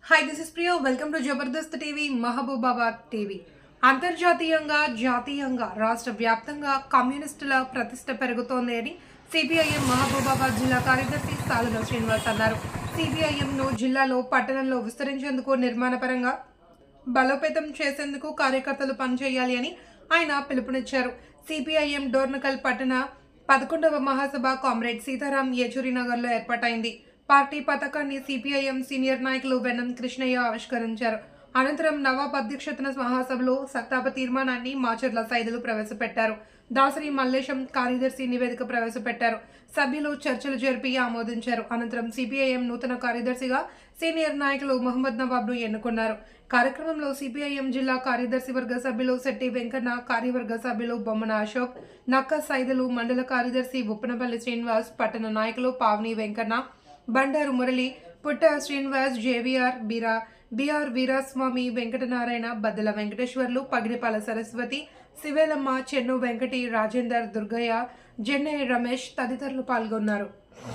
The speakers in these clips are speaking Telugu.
Hi, this is Priya. Welcome to Jabardast TV, Mahabubabad TV. అంతర్జాతీయంగా జాతీయంగా రాష్ట్ర వ్యాప్తంగా కమ్యూనిస్టుల ప్రతిష్ట పెరుగుతోంది అని సిపిఐఎం మహబూబాబాద్ జిల్లా కార్యదర్శి సాలున శ్రీనివాస్ అన్నారు. సిపిఐఎంను జిల్లాలో పట్టణంలో విస్తరించేందుకు నిర్మాణపరంగా బలోపేతం చేసేందుకు కార్యకర్తలు పనిచేయాలి అని ఆయన పిలుపునిచ్చారు. సిపిఐఎం డోర్నకల్ పట్టణ 11వ మహాసభ కామ్రేడ్ సీతారాం యేచూరి నగర్లో ఏర్పాటైంది. పార్టీ పతాకాన్ని సిపిఐఎం సీనియర్ నాయకులు వెన్నం కృష్ణయ్య ఆవిష్కరించారు. అనంతరం నవాబ్ అధ్యక్షతన మహాసభలో సత్తాప తీర్మానాన్ని మాచర్ల సైదులు ప్రవేశపెట్టారు. దాసరి మల్లేశం కార్యదర్శి నివేదిక ప్రవేశపెట్టారు. సభ్యులు చర్చలు జరిపి ఆమోదించారు. అనంతరం సిపిఐఎం నూతన కార్యదర్శిగా సీనియర్ నాయకులు మహమ్మద్ నవాబ్ను ఎన్నుకున్నారు. కార్యక్రమంలో సిపిఐఎం జిల్లా కార్యదర్శి వర్గ సభ్యులు శెట్టి వెంకన్న, కార్యవర్గ సభ్యులు బొమ్మన అశోక్, నక్క సైదులు, మండల కార్యదర్శి ఉప్పనపల్లి శ్రీనివాస్, పట్టణ నాయకులు పావని వెంకన్న, బండారు మురళి, పుట్ట శ్రీనివాస్, జేవిఆర్ బిఆర్ వీరాస్వామి, వెంకటనారాయణ, బద్దల వెంకటేశ్వర్లు, పగిడిపాల సరస్వతి, శివేలమ్మ, చెన్ను వెంకటి, రాజేందర్, దుర్గయ్య, జెన్నె రమేష్ తదితరులు పాల్గొన్నారు.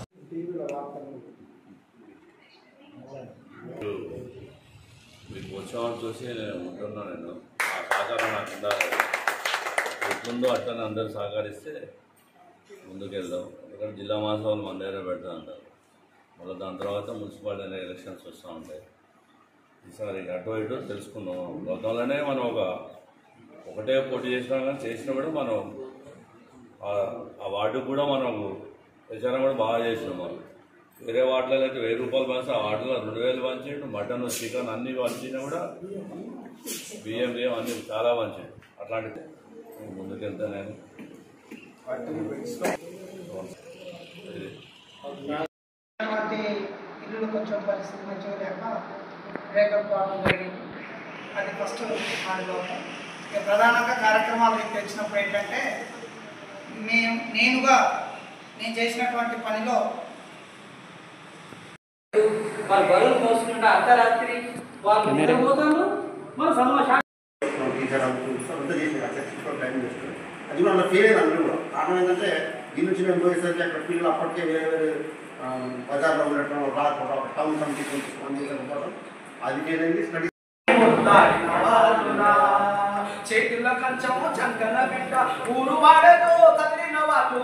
చూసి ఉంటున్నా నేను ఆ సహకారం నాకు ఉండాలి. ఎట్లుందో అట్లనే అందరూ సహకరిస్తే ముందుకెళ్దాం. ఎందుకంటే జిల్లా మహాసభలు మన దగ్గర పెడతా అంటారు. మళ్ళీ దాని తర్వాత మున్సిపాలిటీ ఎలక్షన్స్ వస్తూ ఉంటాయి. ఈసారి అటు ఇటు తెలుసుకుందాం. గతంలోనే మనం ఒకటే పోటీ చేసినా కానీ చేసినా కూడా మనం ఆ వార్డుకు కూడా మనం ప్రచారం కూడా బాగా చేసినాం. మనం వేరే వార్డులలో అయితే 1000 రూపాయలు పంచి ఆ వార్డులో 2000 పంచాడు. మటన్ చికెన్ అన్నీ పంచినా కూడా బియ్యం అన్నీ చాలా పంచాడు. అట్లాంటిది ముందుకెళ్తా నేను ఇల్లు కొంచెం పరిస్థితి మంచిగా లేక బ్రేకప్ కావడం జరిగింది. అది ఫస్ట్ ఆడుకోవడం. ఇక ప్రధానంగా కార్యక్రమాలు తెచ్చినప్పుడు ఏంటంటే నేను చేసినటువంటి పనిలో వాళ్ళు బరువులు మోసుకుంటే అర్ధరాత్రి వాళ్ళు నిద్రపోతారు. మన సమాచారం అది కూడా అలా ఫెయిల్ అయింది. అందరూ కూడా కారణం ఏంటంటే దీని నుంచి మేము పోయేసరికి అక్కడ పిల్లలు అప్పటికే వేరే వేరే బజార్లో ఉండటం, రాకపోవడం, ఒక టౌన్ కమిటీ పంపించకపోవడం, అది ఫెయిల్ అయింది. స్టడీ చేతుల కంచము చంకన బిడ్డ ఊరు వాడలో కదిలిన వాళ్ళు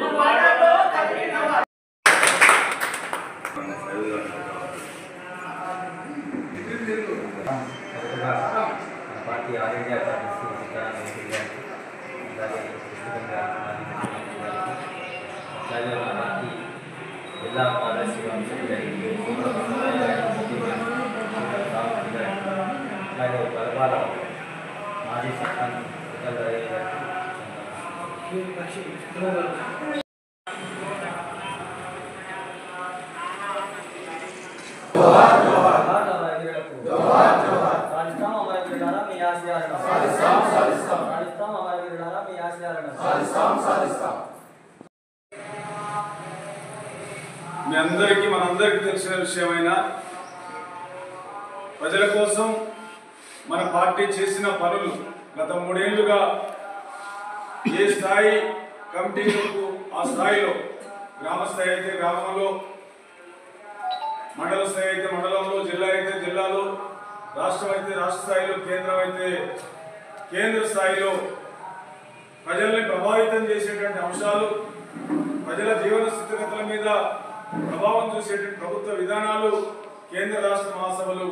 పార్టీ ఆల్ ఇండియా కార్యదర్శి అలాగే పార్టీ జిల్లా కార్యదర్శి అలాగే బలపాల మాజీ సర్పంచ్ మీ అందరికీ మనందరికీ తెలిసిన విషయమైన ప్రజల కోసం మన పార్టీ చేసిన పనులు గత 3 ఏళ్లుగా ఏ స్థాయి కమిటీలకు ఆ స్థాయిలో, గ్రామ స్థాయి అయితే గ్రామంలో, మండల స్థాయి అయితే మండలంలో, జిల్లా అయితే జిల్లాలో, రాష్ట్రం అయితే రాష్ట్ర స్థాయిలో, కేంద్రం అయితే కేంద్ర స్థాయిలో ప్రజల్ని ప్రభావితం చేసేటువంటి అంశాలు, ప్రజల జీవన స్థితిగతుల మీద ప్రభావం చూసేటువంటి ప్రభుత్వ విధానాలు కేంద్ర రాష్ట్ర మహాసభలు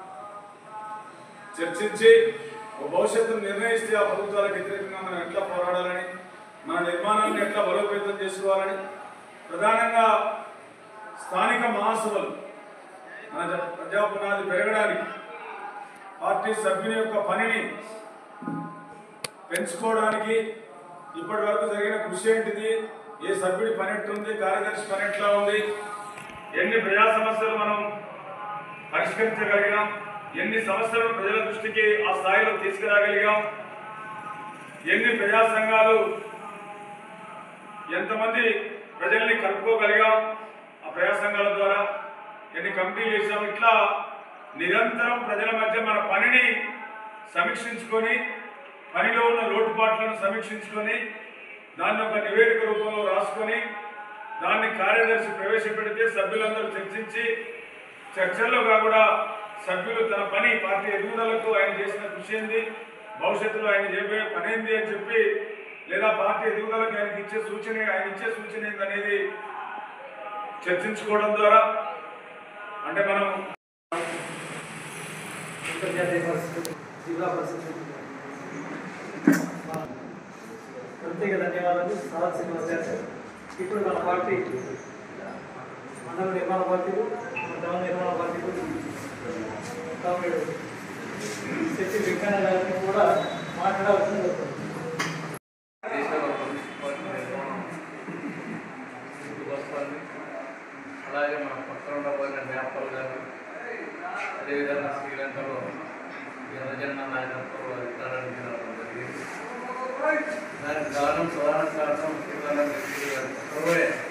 చర్చించి భవిష్యత్తును నిర్ణయిస్తే ఆ ప్రభుత్వాలకు వ్యతిరేకంగా మనం ఎట్లా పోరాడాలని, మన నిర్మాణాలను ఎట్లా బలోపేతం చేసుకోవాలని, ప్రధానంగా స్థానిక మహాసభలు మన ప్రజాపునాది పెరగడానికి, పార్టీ సభ్యుని యొక్క పనిని పెంచుకోవడానికి ఇప్పటి వరకు జరిగిన కృషి ఏంటిది, ఏ సభ్యుడి పని ఎట్టుంది, కార్యదర్శి పని ఎట్లా ఉంది, ఎన్ని ప్రజా సమస్యలు మనం పరిష్కరించగలిగాం, ఎన్ని సమస్యలను ప్రజల దృష్టికి ఆ స్థాయిలో తీసుకురాగలిగాం, ఎన్ని ప్రజా సంఘాలు ఎంతమంది ప్రజల్ని కలుపుకోగలిగాం ఆ ప్రజా సంఘాల ద్వారా, ఎన్ని కమిటీలు చేసాం. ఇట్లా నిరంతరం ప్రజల మధ్య మన పనిని సమీక్షించుకొని, పనిలో ఉన్న లోటుపాట్లను సమీక్షించుకొని, దాన్ని ఒక నివేదిక రూపంలో రాసుకొని దాన్ని కార్యదర్శి ప్రవేశపెడితే సభ్యులందరూ చర్చించి చర్చల్లో కూడా సభ్యులు తన పని పార్టీ ఎదుగుదలకు ఆయన చేసిన కృషి ఏంది, భవిష్యత్తులో ఆయన చేయబోయే పని ఏంది అని చెప్పి, లేదా పార్టీ ఎదుగుదలకు ఆయన ఇచ్చే సూచన ఏందనేది చర్చించుకోవడం ద్వారా అంటే మనం అంతర్జాతీయ పరిస్థితులు, జిల్లా పరిస్థితులు ప్రత్యేక ధన్యవాదాలు. సార్ శ్రీనివాస్ గారు ఇప్పుడు మన పార్టీ మండల నిర్మాణ పార్టీలు, గ్రామ నిర్మాణ పార్టీలు కామ్రేడ్ శక్తి వెంకన్న గారిని కూడా మాట్లాడాల్సిన జరుగుతుంది. అలాగే మన పక్కన ఉండబోయిన నేపాల్ గారు, అదేవిధంగా శ్రీలంకలో జనజన నాయకత్వంలో అధికారానికి రావడం జరిగింది. దానికి కారణం ప్రధాన కారణం శ్రీలంక